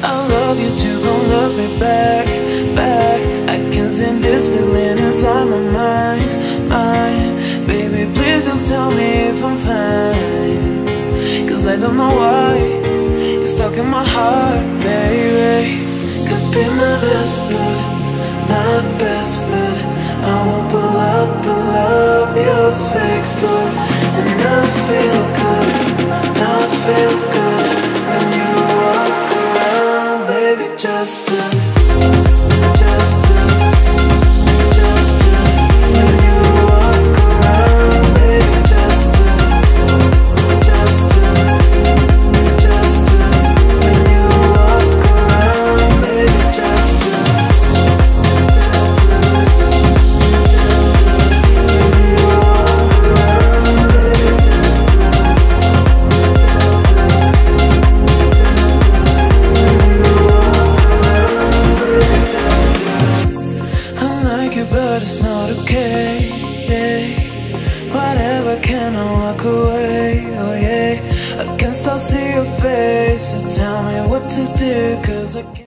I love you too, gon' love me back, back. I can't stand this feeling inside my mind. Baby, please just tell me if I'm fine, 'cause I don't know why you're stuck in my heart, baby. Could be my best bud, my best bud. I won't pull up your fake bud. And I feel good, I feel good when you walk around, baby. Just when you walk around, baby. Just when you walk around, baby. But it's not okay, yeah. Whatever, can I walk away, oh yeah. I can still see your face, so tell me what to do, 'cause I can't.